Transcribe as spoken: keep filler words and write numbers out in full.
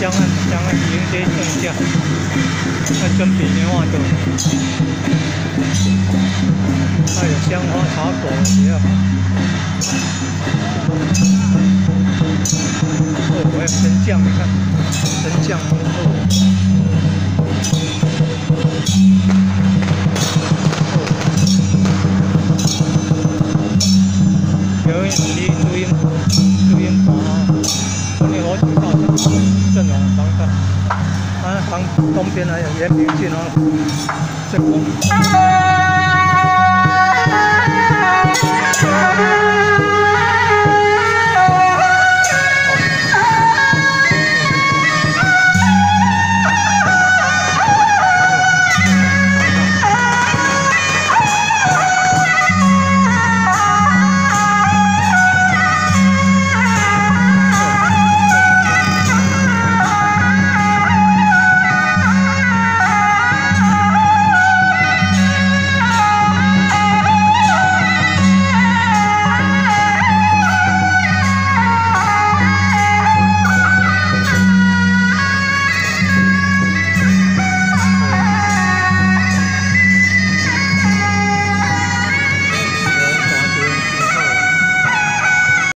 香案香案迎接正价，那准备年画多。还有香花茶果也要。哦，还有神将，你看，神将哦。 有一录音录音棚啊，这里我举到阵容方看，啊，旁东边还有延平郡啊，正宫。